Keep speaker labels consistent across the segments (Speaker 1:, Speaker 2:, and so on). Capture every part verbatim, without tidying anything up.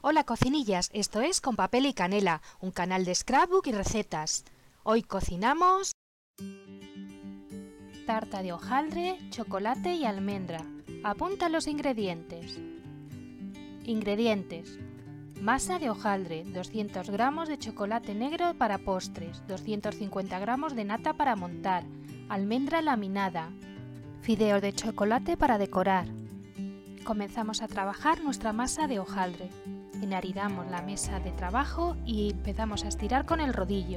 Speaker 1: Hola cocinillas, esto es Con Papel y Canela, un canal de scrapbook y recetas. Hoy cocinamos tarta de hojaldre, chocolate y almendra. Apunta los ingredientes. Ingredientes: masa de hojaldre, doscientos gramos de chocolate negro para postres, doscientos cincuenta gramos de nata para montar, almendra laminada, fideos de chocolate para decorar. Comenzamos a trabajar nuestra masa de hojaldre. Enharinamos la mesa de trabajo y empezamos a estirar con el rodillo.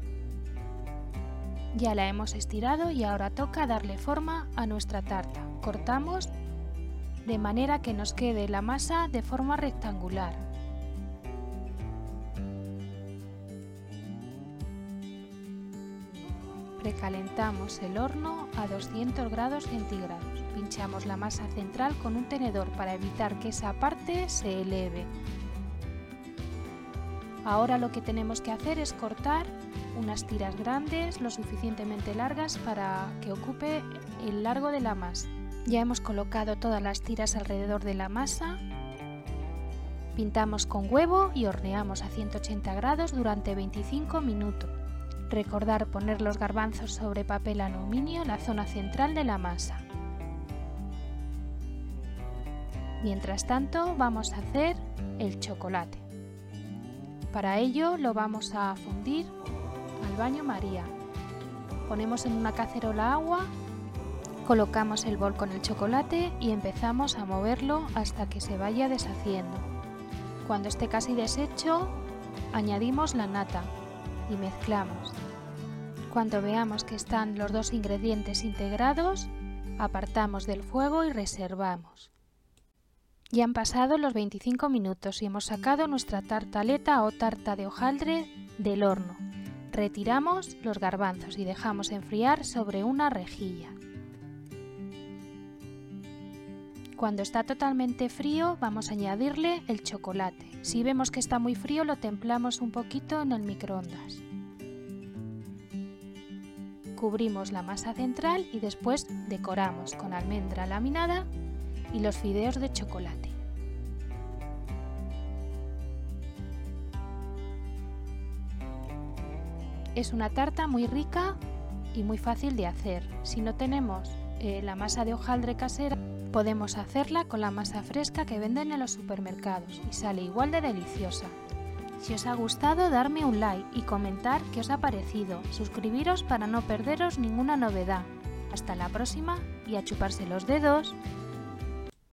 Speaker 1: Ya la hemos estirado y ahora toca darle forma a nuestra tarta. Cortamos de manera que nos quede la masa de forma rectangular. Precalentamos el horno a doscientos grados centígrados. Pinchamos la masa central con un tenedor para evitar que esa parte se eleve. Ahora lo que tenemos que hacer es cortar unas tiras grandes, lo suficientemente largas para que ocupe el largo de la masa. Ya hemos colocado todas las tiras alrededor de la masa. Pintamos con huevo y horneamos a ciento ochenta grados durante veinticinco minutos. Recordar poner los garbanzos sobre papel aluminio en la zona central de la masa. Mientras tanto, vamos a hacer el chocolate. Para ello lo vamos a fundir al baño María. Ponemos en una cacerola agua, colocamos el bol con el chocolate y empezamos a moverlo hasta que se vaya deshaciendo. Cuando esté casi deshecho, añadimos la nata y mezclamos. Cuando veamos que están los dos ingredientes integrados, apartamos del fuego y reservamos. Ya han pasado los veinticinco minutos y hemos sacado nuestra tartaleta o tarta de hojaldre del horno. Retiramos los garbanzos y dejamos enfriar sobre una rejilla. Cuando está totalmente frío, vamos a añadirle el chocolate. Si vemos que está muy frío, lo templamos un poquito en el microondas. Cubrimos la masa central y después decoramos con almendra laminada y los fideos de chocolate. Es una tarta muy rica y muy fácil de hacer. Si no tenemos eh, la masa de hojaldre casera, podemos hacerla con la masa fresca que venden en los supermercados y sale igual de deliciosa. Si os ha gustado, darme un like y comentar qué os ha parecido. Suscribiros para no perderos ninguna novedad. Hasta la próxima y a chuparse los dedos.